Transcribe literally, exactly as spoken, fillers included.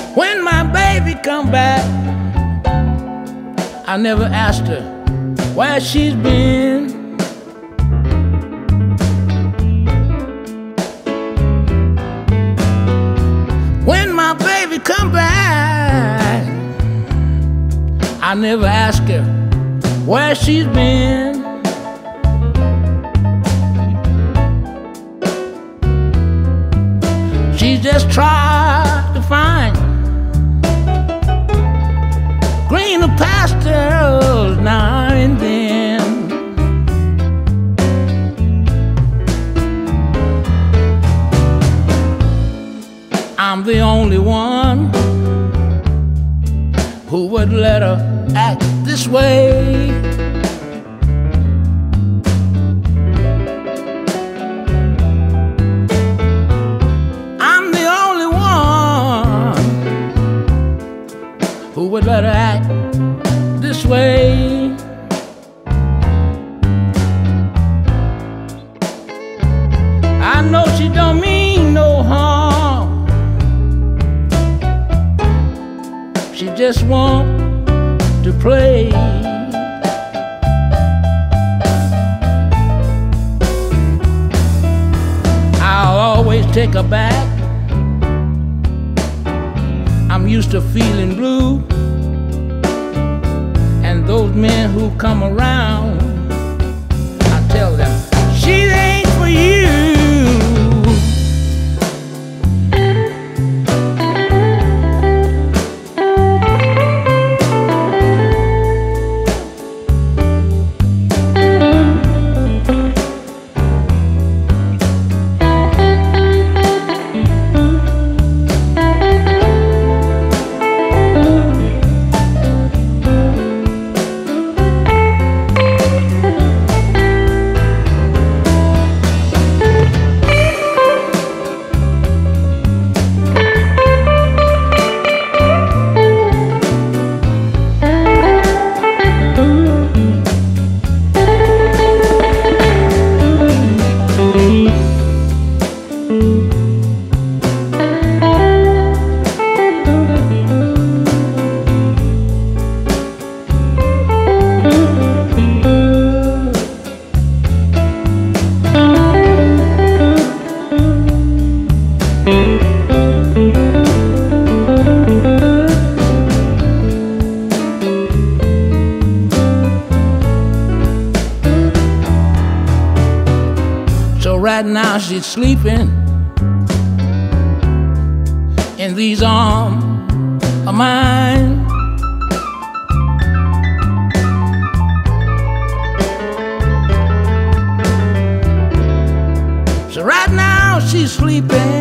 When my baby come back, I never asked her where she's been. When my baby come back, I never ask her where she's been. She just tried to find greener pastures now and then. I'm the only one who would let her act this way. I'm the only one who would let her act this way. I know she don't mean no harm. She just want to play. I'll always take her back. I'm used to feeling blue, and those men who come around, I tell them, she ain't for you. So right now she's sleeping in these arms of mine. So right now she's sleeping